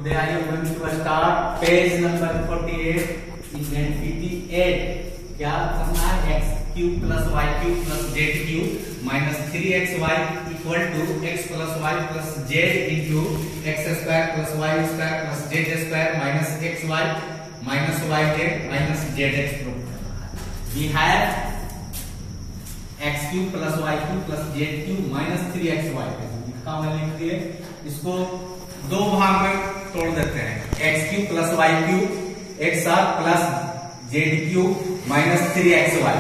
Today I am going to start page number 48 in NPT 8. क्या करना है? x cube plus y cube plus z cube minus 3xy equal to x plus y plus z into x square plus y square plus z square minus xy minus yz minus zx prove करना है. We have x cube plus y cube plus z cube minus 3xy. इसका मैं लिख दिए. इसको दो भाग में तोड़ देते हैं. x cube plus y cube एक साथ plus z cube minus 3xy.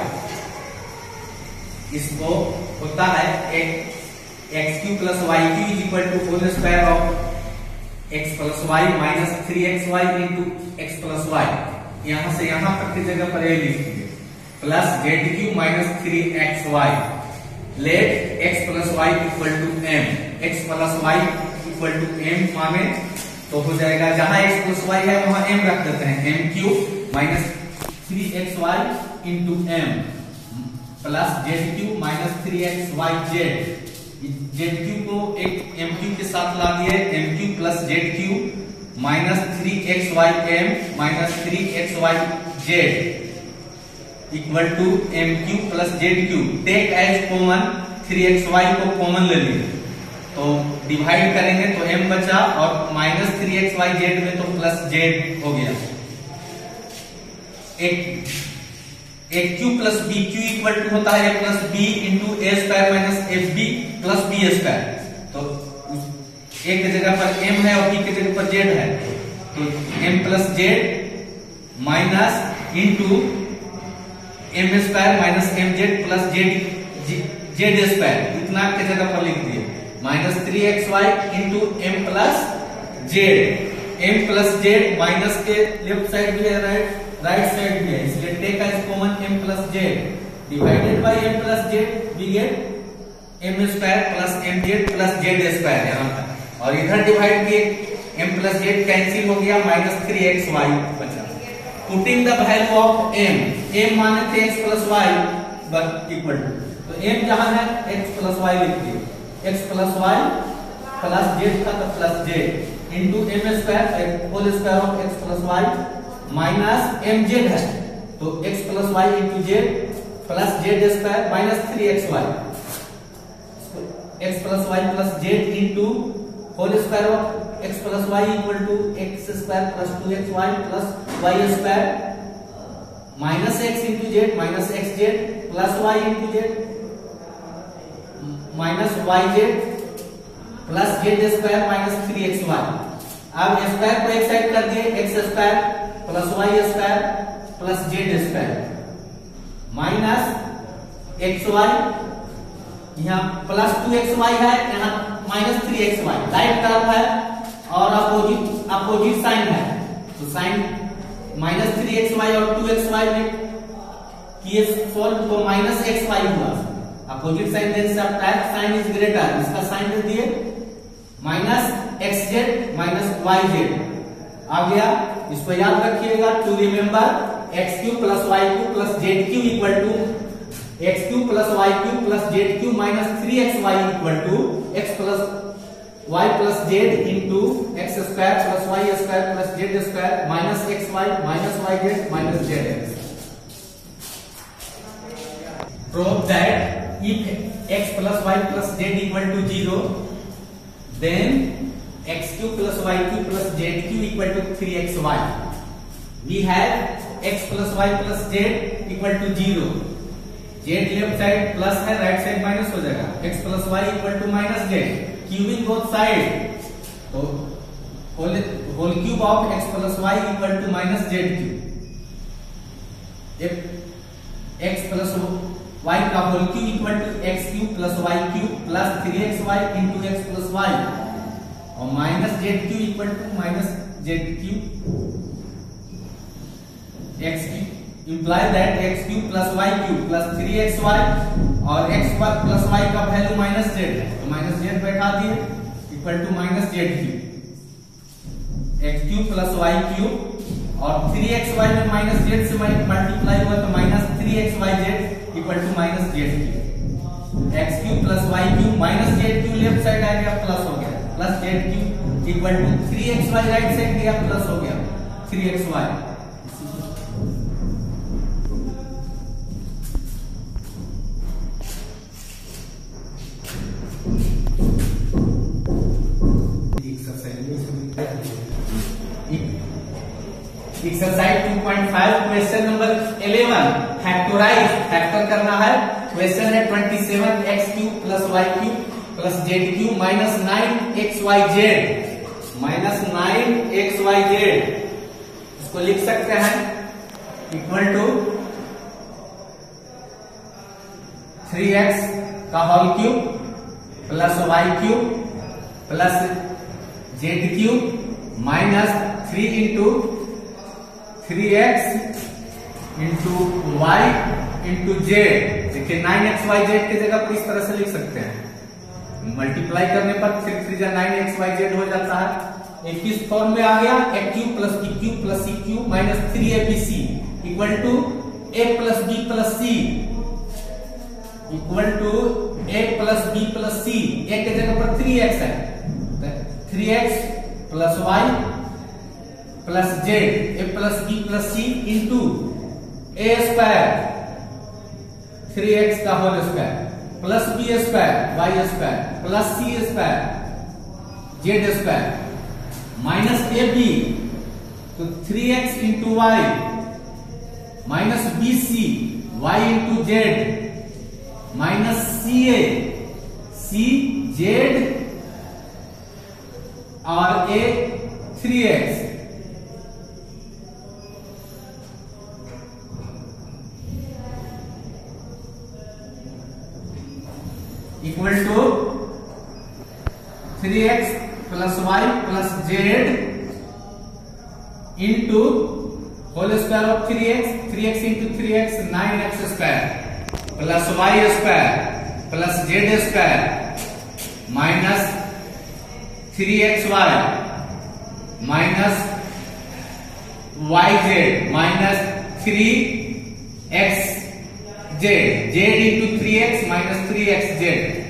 इसको होता है x cube plus y cube is equal to whole square of x plus y minus 3xy into x plus y. यहां से यहां तक की जगह पर ये लिख दीजिए plus z cube minus 3xy. Let x plus y equal to m. x plus y equal to m माने तो हो जाएगा जहां x प्लस y है वहां m रख देते हैं. m cube minus 3xy into m plus z cube minus 3xyz. z cube को एक m क्यूब के साथ ला दिए. m cube plus z cube minus 3xym minus 3xyz equal to m cube plus z cube. Take as common 3xy को common ले लिए तो डिवाइड करेंगे तो m बचा और माइनस 3xyz में तो प्लस z हो गया. एक cube plus b cube equal to होता है a plus b into a square minus f b plus b square. तो ए की जगह पर m है और b की जगह पर z है तो m plus z minus into m square minus m z plus z square. इतना की जगह पर लिख दिए minus 3xy into m plus z. M plus z minus के लेफ्ट साइड भी है राइट साइड भी है इसलिए take as common m plus z divided by m plus z we get m square plus m z plus z square यहां तक. और इधर डिवाइड किए m प्लस जेड कैंसिल हो गया माइनस 3xy बचा. Putting the value of m माने थे x plus y equal to तो m जहां है x प्लस y लिख दिए. x plus y plus z था तो plus z into m square whole square of x plus y minus m z है तो x plus y into z plus z square minus 3xy. x plus y plus z into whole square of x plus y equal to x square plus 2xy plus y square minus x into z minus x z plus y into z minus y Z plus z square minus 3xy. अब square को एक side कर दिए x square plus y square plus z square minus x y यहाँ plus 2xy है यहाँ minus 3xy. Right term है और अपोजिट साइन है तो साइन माइनस 3xy और 2xy में किए सॉल्व तो माइनस xy हुआ. Opposite sign then subtract sign is greater. इसका साइन दे दिए माइनस xz माइनस yz आ गया. इसको याद रखिएगा to remember x cube plus y cube plus z cube equal to x cube plus y cube plus z cube minus 3xy equal to x plus y plus z into x square plus y square plus z square minus xy minus yz minus zx. Prove that if x plus y plus z equal to 0 then x cube plus y cube plus z cube equal to 3xy. We have x plus y plus z equal to 0. z left side plus है right side minus हो जाएगा. x plus y equal to minus z. Cubing both side तो whole cube of x plus y equal to minus z cube. x plus y का whole cube equal to x cube plus y cube plus 3xy into x plus y और minus z cube equal to minus z cube x cube implies that x cube plus y cube plus 3xy और x plus y का value minus z है तो minus z बैठा दिए equal to minus z cube. X cube plus y cube और 3xy में minus z से multiply हुआ तो minus 3xyz equal to minus z cube. X cube plus y cube minus z cube left side आ गया plus हो गया plus z cube equal to 3xy right side गया प्लस हो गया 3xy exercise 2.5 question number 11 factorize factor करना है। Question है 27x³ + y³ + z³ minus 9xyz इसको लिख सकते हैं इक्वल टू 3x का whole cube plus y³ plus z³ minus 3 into 3x into y into z. देखिए 9xyz की जगह पर इस तरह से लिख सकते हैं, मल्टीप्लाई करने पर 3 9xyz हो जाता है। एक किस फॉर्म में आ गया a³ + b³ + c³ minus 3abc equal to a + b + c equal to a + b + c। a की जगह पर 3x है, 3x + y plus z a + b + c into a² 3x का whole square plus b² y² plus c² z² minus ab तो 3x into y minus bc y into z minus ca c z और a 3x equal to 3x + y + z into whole square of 3x into 3x 9x² plus y² plus z² minus 3xy minus yz minus 3xz z into 3x minus 3xz